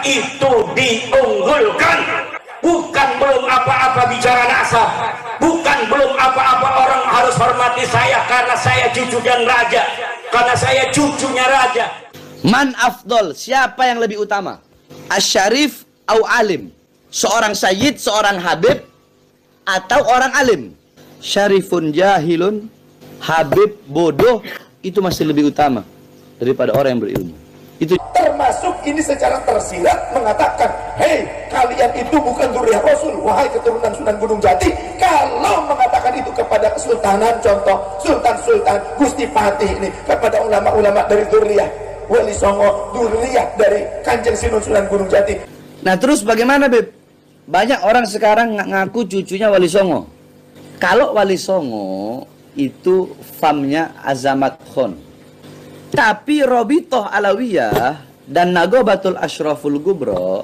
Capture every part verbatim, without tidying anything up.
itu diunggulkan. Bukan belum apa-apa bicara nasab, bukan belum apa-apa orang harus hormati saya karena saya cucu dan raja, karena saya cucunya raja. Man afdol, siapa yang lebih utama? Asyarif au alim? Seorang sayyid, seorang habib, atau orang alim? Syarifun jahilun, habib bodoh, itu masih lebih utama daripada orang yang berilmu. Itu termasuk ini secara tersirat mengatakan, hei kalian itu bukan zuriyah Rasul, wahai keturunan Sunan Gunung Jati. Kalau mengatakan itu kepada kesultanan, contoh Sultan-Sultan, Gusti Fatih ini, kepada ulama-ulama dari zuriyah Wali Songo, zuriyah dari Kanjeng Sunan Gunung Jati. Nah terus bagaimana Beb? Banyak orang sekarang ngaku cucunya Wali Songo. Kalau Wali Songo itu famnya Azamat Khan. Tapi Robitoh Alawiyah dan Nagobatul Ashraful Gubro,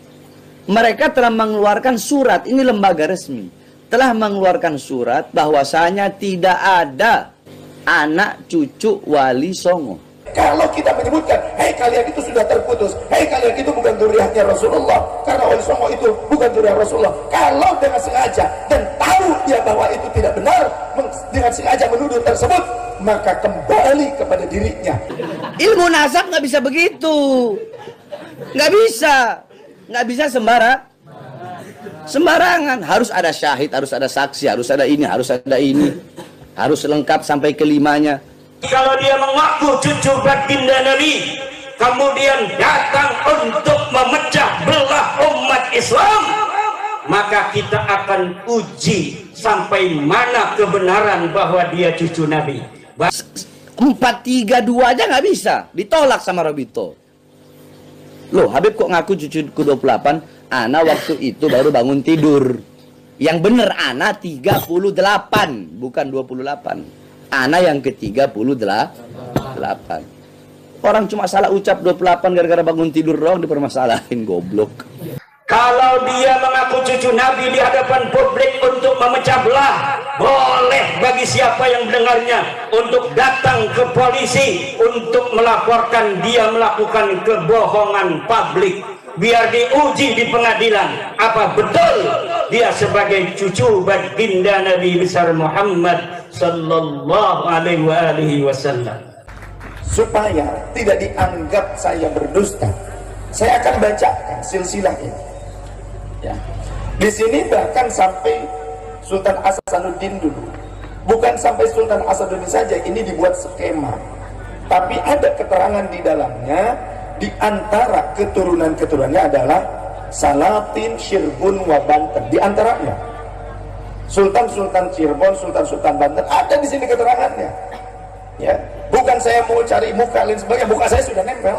mereka telah mengeluarkan surat, ini lembaga resmi, telah mengeluarkan surat bahwasanya tidak ada anak cucu Wali Songo. Kalau kita menyebutkan, hei kalian itu sudah terputus, hei kalian itu bukan zuriyahnya Rasulullah, karena Wali Songo itu bukan zuriyah Rasulullah. Kalau dengan sengaja dan tahu dia bahwa itu tidak benar, dengan sengaja menuduh tersebut, maka kembali kepada dirinya. Ilmu nasab nggak bisa begitu, nggak bisa, nggak bisa sembarang, sembarangan. Harus ada syahid, harus ada saksi, harus ada ini, harus ada ini, harus lengkap sampai kelimanya. Kalau dia mengaku cucu baginda Nabi, kemudian datang untuk memecah belah umat Islam, maka kita akan uji sampai mana kebenaran bahwa dia cucu Nabi. Empat tiga dua aja nggak bisa, ditolak sama Robito. Loh, Habib kok ngaku cucu ke dua puluh delapan? Ana waktu itu baru bangun tidur. Yang bener Ana tiga puluh delapan, bukan dua puluh delapan. Ana yang ke tiga puluh delapan. Orang cuma salah ucap dua puluh delapan gara-gara bangun tidur doang dipermasalahin, goblok. Kalau dia mengaku cucu Nabi di hadapan publik untuk memecah belah, boleh bagi siapa yang mendengarnya untuk datang ke polisi untuk melaporkan dia melakukan kebohongan publik. Biar diuji di pengadilan apa betul dia sebagai cucu baginda Nabi besar Muhammad sallallahu alaihi wasallam. Supaya tidak dianggap saya berdusta, saya akan bacakan silsilah ini. Ya. Di sini bahkan sampai Sultan Hasanuddin dulu. Bukan sampai Sultan Hasanuddin saja, ini dibuat skema. Tapi ada keterangan di dalamnya, di antara keturunan-keturunannya adalah Salatin, Cirebon, wa Banten. Di antaranya Sultan-Sultan Cirebon, Sultan-Sultan Banten, ada di sini keterangannya. Ya, bukan saya mau cari muka lain sebagainya, muka saya sudah nempel.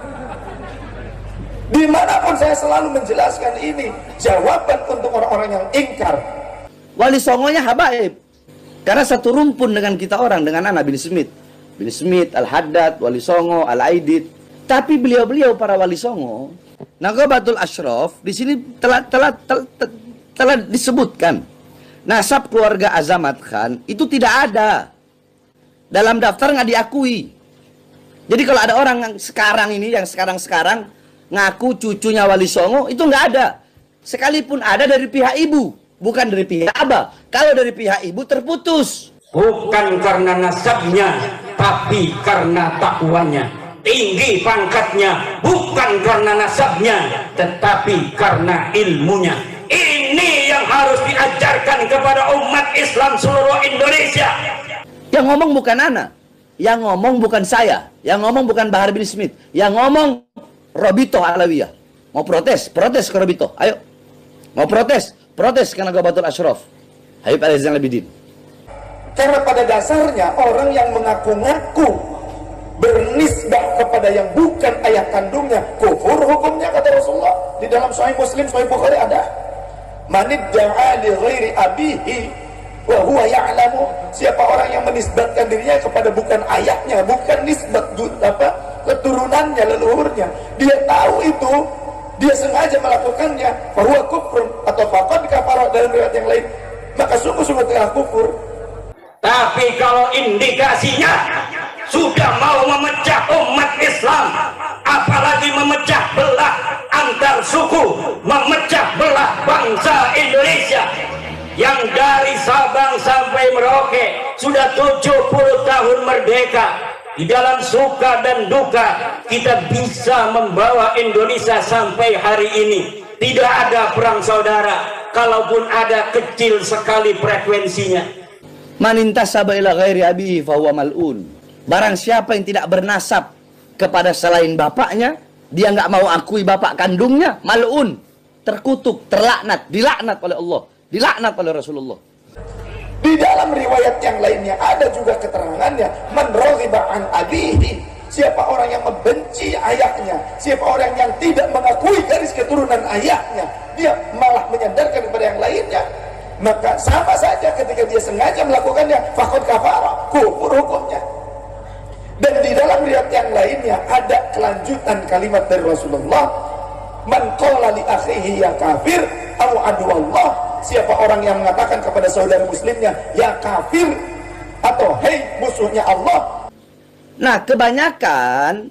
Dimanapun saya selalu menjelaskan ini, jawaban untuk orang-orang yang ingkar. Wali Songonya habaib, karena satu rumpun dengan kita orang, dengan anak bin Smith, bin Smith, Al-Haddad, Wali Songo, Al-Aidid. Tapi beliau-beliau para Wali Songo, Nagobatul Ashraf, di sini telah telah telah, telah, telah disebutkan nasab keluarga Azamat Khan itu tidak ada dalam daftar, nggak diakui. Jadi kalau ada orang yang sekarang ini, yang sekarang-sekarang ngaku cucunya Wali Songo, itu nggak ada. Sekalipun ada dari pihak ibu, bukan dari pihak abah. Kalau dari pihak ibu terputus. Bukan karena nasabnya, tapi karena takwanya. Tinggi pangkatnya, bukan karena nasabnya, tetapi karena ilmunya. Ini yang harus diajarkan kepada umat Islam seluruh Indonesia. Yang ngomong bukan anak, yang ngomong bukan saya, yang ngomong bukan Bahar bin Smith, yang ngomong Robito Alawiyah. Mau protes? Protes ke Robito. Ayo. Mau protes? Protes ke Nagobatul Ashraf. Habib Ali Zainal Abidin. Karena pada dasarnya orang yang mengaku-ngaku bernisbah kepada yang bukan ayah kandungnya, kufur hukumnya kata Rasulullah. Di dalam Sahih Muslim, Sahih Bukhari ada. Manid da'a li ghairi abihi wa huwa ya'lamu. Siapa orang yang menisbatkan dirinya kepada bukan ayahnya, bukan nisbat apa keturunannya, leluhurnya, dia tahu itu, dia sengaja melakukannya, bahwa kufur atau faqad kafara dalam riwayat yang lain, maka sungguh-sungguh telah kufur. Tapi kalau indikasinya sudah mau memecah umat Islam, apalagi memecah belah antara yang dari Sabang sampai Merauke sudah tujuh puluh tahun merdeka. Di dalam suka dan duka kita bisa membawa Indonesia sampai hari ini. Tidak ada perang saudara, kalaupun ada kecil sekali frekuensinya. Man intasaba ila ghairi abihi fahuwa mal'un. Barang siapa yang tidak bernasab kepada selain bapaknya, dia nggak mau akui bapak kandungnya, mal'un, terkutuk, terlaknat, dilaknat oleh Allah, dilaknat oleh Rasulullah. Di dalam riwayat yang lainnya ada juga keterangannya, man raghiba an abihi, siapa orang yang membenci ayahnya, siapa orang yang tidak mengakui garis keturunan ayahnya, dia malah menyandarkan kepada yang lainnya, maka sama saja ketika dia sengaja melakukannya, faqad kafara, kufur hukumnya. Dan di dalam riwayat yang lainnya ada kelanjutan kalimat dari Rasulullah, man qala li akhihi ya kafir aw aduwallah, siapa orang yang mengatakan kepada saudara muslimnya ya kafir atau hei musuhnya Allah. Nah, kebanyakan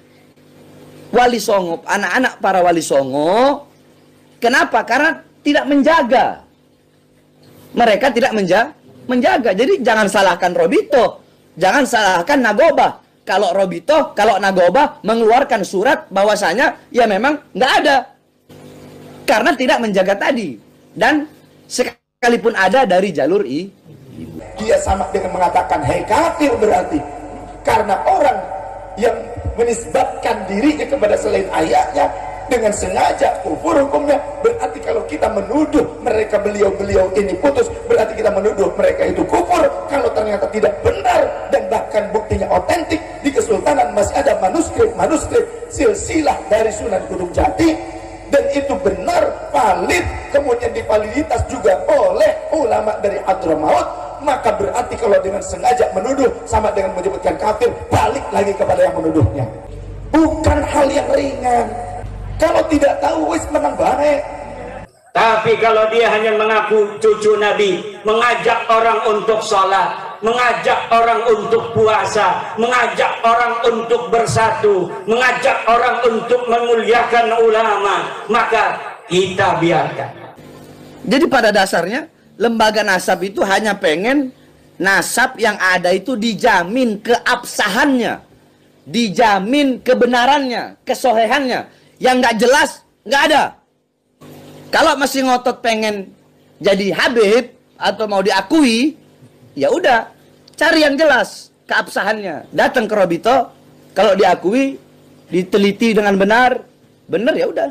wali songo, anak-anak para wali songo, kenapa? Karena tidak menjaga. Mereka tidak menja menjaga. Jadi jangan salahkan Robito, jangan salahkan Nagoba. Kalau Robito, kalau Nagoba mengeluarkan surat bahwasanya ya memang nggak ada. Karena tidak menjaga tadi. Dan sekalipun ada dari jalur i, dia sama dengan mengatakan hei kafir berarti. Karena orang yang menisbatkan dirinya kepada selain ayahnya dengan sengaja kufur hukumnya. Berarti kalau kita menuduh mereka beliau-beliau ini putus, berarti kita menuduh mereka itu kufur. Kalau ternyata tidak benar dan bahkan buktinya otentik, di Kesultanan masih ada manuskrip-manuskrip silsilah dari Sunan Gunung Jati, dan itu benar, valid, kemudian divaliditas juga oleh ulama dari Hadramaut, maka berarti kalau dengan sengaja menuduh sama dengan menyebutkan kafir, balik lagi kepada yang menuduhnya. Bukan hal yang ringan. Kalau tidak tahu, wis menang baik. Tapi kalau dia hanya mengaku cucu Nabi, mengajak orang untuk sholat, mengajak orang untuk puasa, mengajak orang untuk bersatu, mengajak orang untuk memuliakan ulama, maka kita biarkan. Jadi pada dasarnya lembaga nasab itu hanya pengen nasab yang ada itu dijamin keabsahannya, dijamin kebenarannya, kesohehannya. Yang nggak jelas nggak ada. Kalau masih ngotot pengen jadi Habib atau mau diakui, ya udah cari yang jelas keabsahannya. Datang ke Robito, kalau diakui, diteliti dengan benar, benar ya udah.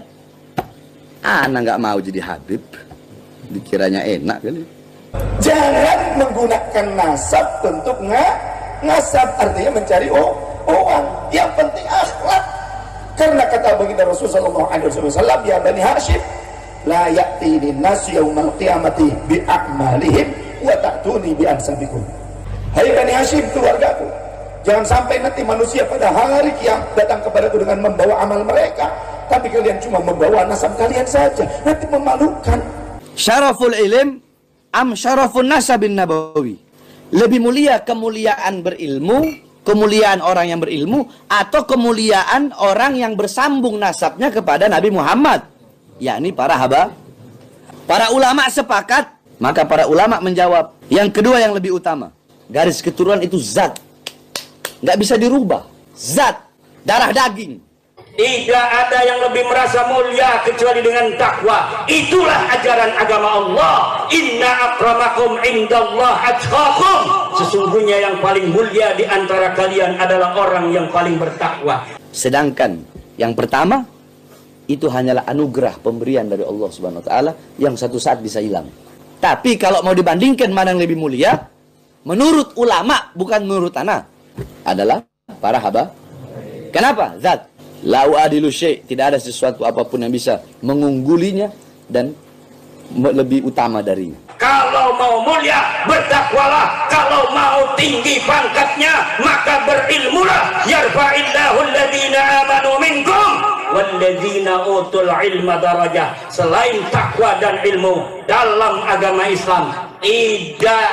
Ana nggak mau jadi Habib, dikiranya enak kali. Jangan menggunakan nasab untuk nga, ngasab, artinya mencari oh, uang. Yang penting akhlak. Karena kata baginda Rasulullah sallallahu alaihi wasallam, ya Bani Hashim, la ya'tini nas yaumal qiyamati bi a'malihim wa ta'tuni bi ansabikum. Hai Bani Hashim, keluargaku, jangan sampai nanti manusia pada hari kiamat datang kepadaku dengan membawa amal mereka, tapi kalian cuma membawa nasab kalian saja. Nanti memalukan. Syaraful ilm am syarafun nasabin nabawi. Lebih mulia kemuliaan berilmu, kemuliaan orang yang berilmu, atau kemuliaan orang yang bersambung nasabnya kepada Nabi Muhammad, yakni para haba. Para ulama sepakat, maka para ulama menjawab, yang kedua yang lebih utama, garis keturunan itu zat, nggak bisa dirubah, zat, darah daging. Tidak ada yang lebih merasa mulia kecuali dengan takwa. Itulah ajaran agama Allah. Inna akramakum indallah atqakum. Sesungguhnya yang paling mulia di antara kalian adalah orang yang paling bertakwa. Sedangkan yang pertama itu hanyalah anugerah pemberian dari Allah Subhanahu wa taala yang satu saat bisa hilang. Tapi kalau mau dibandingkan mana yang lebih mulia, menurut ulama, bukan menurut ana, adalah para haba. Kenapa? Zat. Lau adilu syai', tidak ada sesuatu apapun yang bisa mengunggulinya dan lebih utama darinya. Kalau mau mulia, bertakwalah. Kalau mau tinggi pangkatnya, maka berilmulah. Yarfa'illahu alladhina amanu minkum walladzina utul ilma darajah. Selain takwa dan ilmu dalam agama Islam tidak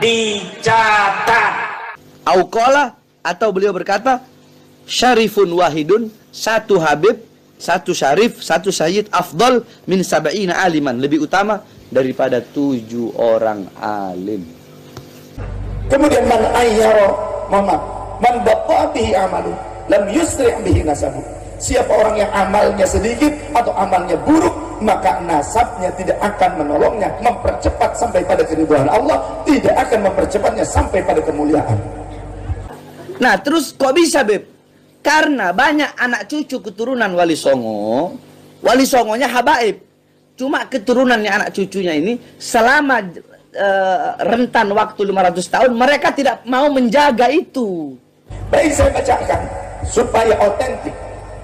dicatat. Auqala, atau beliau berkata, syarifun wahidun, satu habib, satu syarif, satu sayyid afdal min sab'ina aliman, lebih utama daripada tujuh orang alim. Kemudian man ayyara mama man baqa bihi amalu lam yusri' bihi nasabu. Siapa orang yang amalnya sedikit atau amalnya buruk, maka nasabnya tidak akan menolongnya mempercepat sampai pada keridhaan Allah, tidak akan mempercepatnya sampai pada kemuliaan. Nah, terus kok bisa, Beb? Karena banyak anak cucu keturunan Wali Songo, Wali Songonya habaib. Cuma keturunannya anak cucunya ini selama uh, rentan waktu lima ratus tahun mereka tidak mau menjaga itu. Baik, saya bacakan supaya otentik.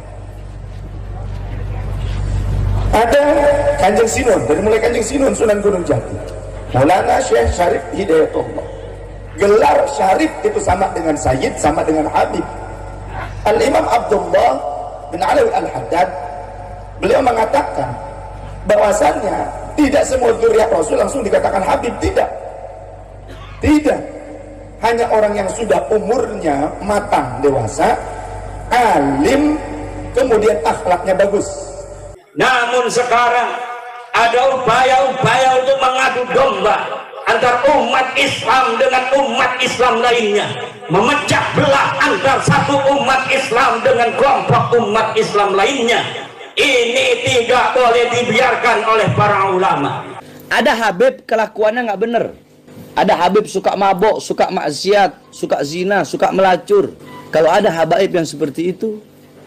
Ada Kanjeng Sinun, dari mulai Kanjeng Sinun Sunan Gunung Jati, Maulana Syekh Syarif Hidayatullah. Gelar Syarif itu sama dengan Sayyid, sama dengan Habib. Al-Imam Abdullah bin Alawi Al-Haddad, beliau mengatakan bahwasannya tidak semua dzurriyyah Rasul langsung dikatakan Habib, tidak. Tidak. Hanya orang yang sudah umurnya matang, dewasa, alim, kemudian akhlaknya bagus. Namun sekarang ada upaya-upaya untuk mengadu domba antar umat Islam dengan umat Islam lainnya, memecah belah antar satu umat Islam dengan kelompok umat Islam lainnya. Ini tidak boleh dibiarkan oleh para ulama. Ada Habib kelakuannya nggak bener. Ada Habib suka mabok, suka maksiat, suka zina, suka melacur. Kalau ada habaib yang seperti itu,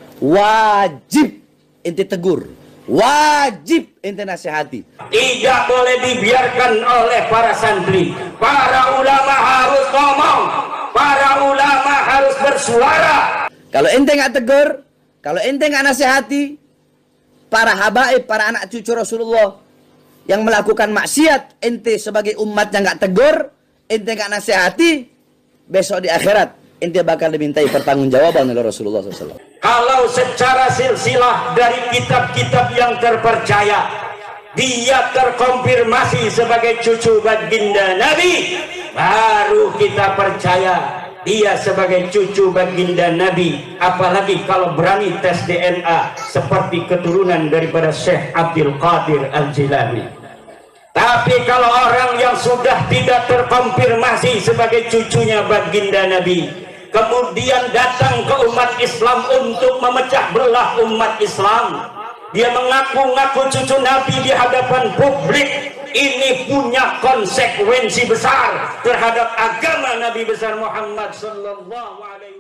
wajib ente tegur. Wajib ente nasihati. Tidak boleh dibiarkan oleh para santri. Para ulama harus ngomong, para ulama harus bersuara. Kalau ente nggak tegur, kalau ente nggak nasihati, para habaib, para anak cucu Rasulullah yang melakukan maksiat, ente sebagai umatnya nggak tegur, ente nggak nasihati, besok di akhirat ente bakal dimintai pertanggungjawaban oleh Rasulullah shallallahu alaihi wasallam. Kalau secara silsilah dari kitab-kitab yang terpercaya, dia terkonfirmasi sebagai cucu baginda Nabi, baru kita percaya dia sebagai cucu baginda Nabi. Apalagi kalau berani tes D N A seperti keturunan daripada Syekh Abdul Qadir Al-Jilani. Tapi kalau orang yang sudah tidak terkonfirmasi sebagai cucunya baginda Nabi, kemudian datang ke umat Islam untuk memecah belah umat Islam, dia mengaku-ngaku cucu Nabi di hadapan publik, ini punya konsekuensi besar terhadap agama Nabi besar Muhammad sallallahu alaihi wasallam.